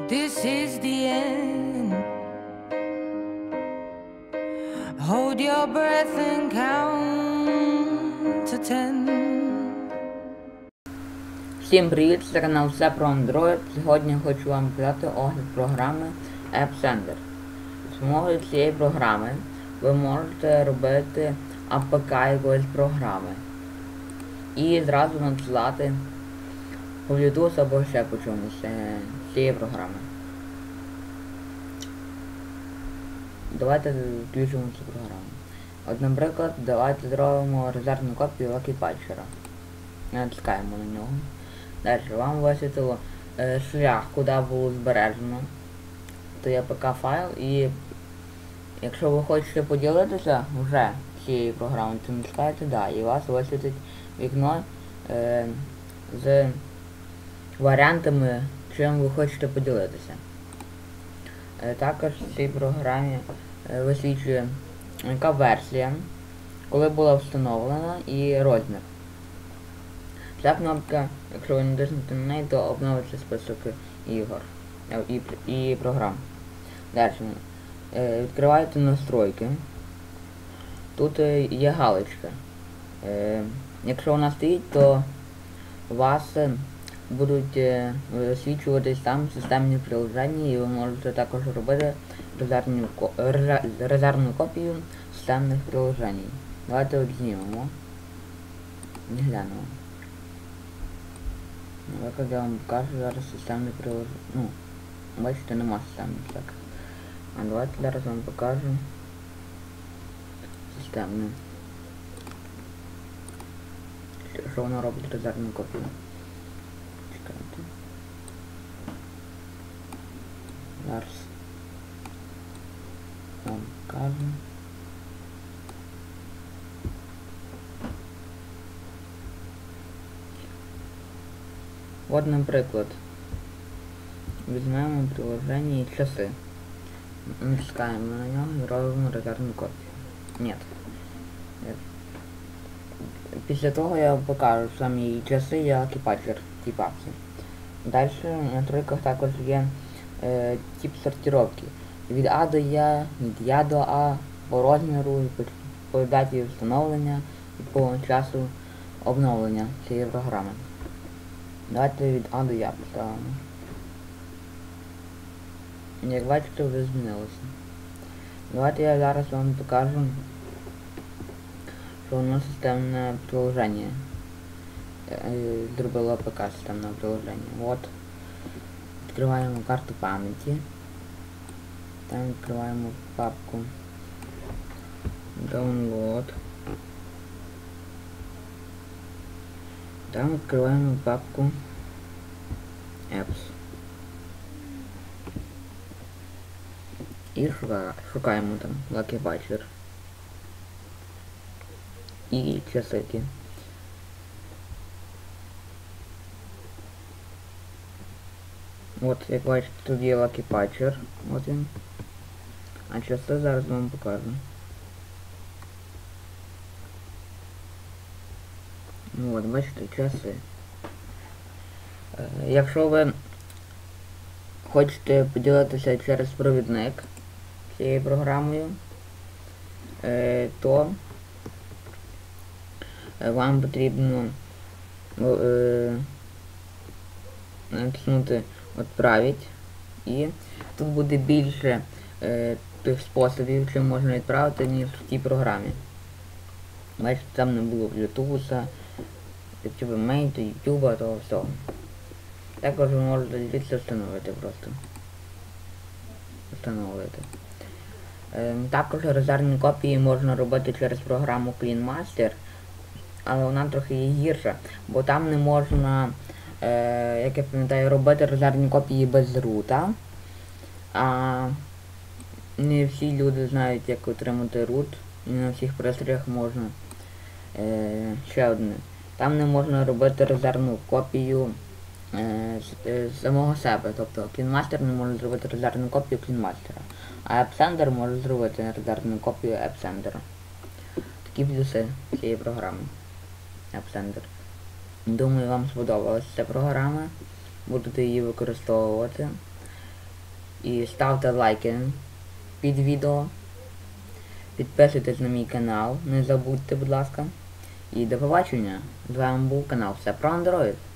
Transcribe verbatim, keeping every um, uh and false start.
This is the end. Hold your breath and count to ten. Всім привіт, це канал Все про Android. Сьогодні хочу вам показати огляд програми App Sender. З допомогою цієї програми ви можете робити ей пі кей якоїсь програми і зразу надсилати по Bluetooth або ще по чомусь з цієї програми. Давайте включимо цю програму. От, наприклад, давайте зробимо резервну копію Lucky-Patcher. Натискаємо на нього. Далі вам висвітило е, шлях, куди було збережено той ей пі кей файл, і якщо ви хочете поділитися вже цією програмою, то натискаєте «Да», і у вас висвітить вікно е, з варіантами, чим ви хочете поділитися. Е, також в цій програмі е, висвічує, яка версія, коли була встановлена, і розмір. Ця кнопка, якщо ви натиснете на неї, то обновиться список ігор і, і програм. Далі. Е, відкриваєте настройки. Тут е, є галочка. Е, якщо вона стоїть, то у вас е, будуть е, висвічуватись там системні приложення, і ви можете також робити резервну, резервну копію системних приложень. Давайте от знімемо і глянемо. Наприклад, я вам покажу зараз системне приложення. Ну, бачите, нема системних так. А давайте зараз вам покажу системне. Що воно робить резервну копію. Чекайте. Зараз вам покажу. От, наприклад, візьмемо приложення і часи. Натискаємо на нього і робимо резервну копію. Ні. Після того я покажу самі часи і Lucky-Patcher, ті папки. Далі на тройках також є е, тип сортировки. Від А до Я, від Я до А, по розміру, по, по даті встановлення і по часу обновлення цієї програми. Давайте від А до Я поставимо. Як бачите, вже змінилося. Давайте я зараз вам покажу, що воно системне приложення. Зробило ей пі кей системне приложення. От. Відкриваємо карту пам'яті. Там відкриваємо папку Download. Там відкриваємо папку Apps. І шукаємо там Lucky-Patcher. І часики. От, як бачите, тут є Lucky-Patcher. От він. А часи зараз вам покажу. От, бачите, часи. Е, якщо ви хочете поділитися через провідник цією програмою, е, то вам потрібно е, натиснути «Відправити», і тут буде більше е, тих способів, чим можна відправити, ніж в тій програмі. Бачите, там не було Bluetooth, YouTube Mail, YouTube, то все. Також ви можете звідси встановити просто. Встановити. Е, також резервні копії можна робити через програму CleanMaster, але вона трохи є гірша, бо там не можна, е, як я пам'ятаю, робити резервні копії без рута. А не всі люди знають, як отримати рут, і не на всіх пристроях можна. Е, ще одне. Там не можна робити резервну копію е, з, е, з самого себе. Тобто CleanMaster не може зробити резервну копію CleanMaster, а App Sender може зробити резервну копію App Sender. Такі плюси цієї програми App Sender. Думаю, вам сподобалася ця програма. Будете її використовувати. І ставте лайки під відео. Підписуйтесь на мій канал, не забудьте, будь ласка. І до побачення. З вами був канал Все про Android.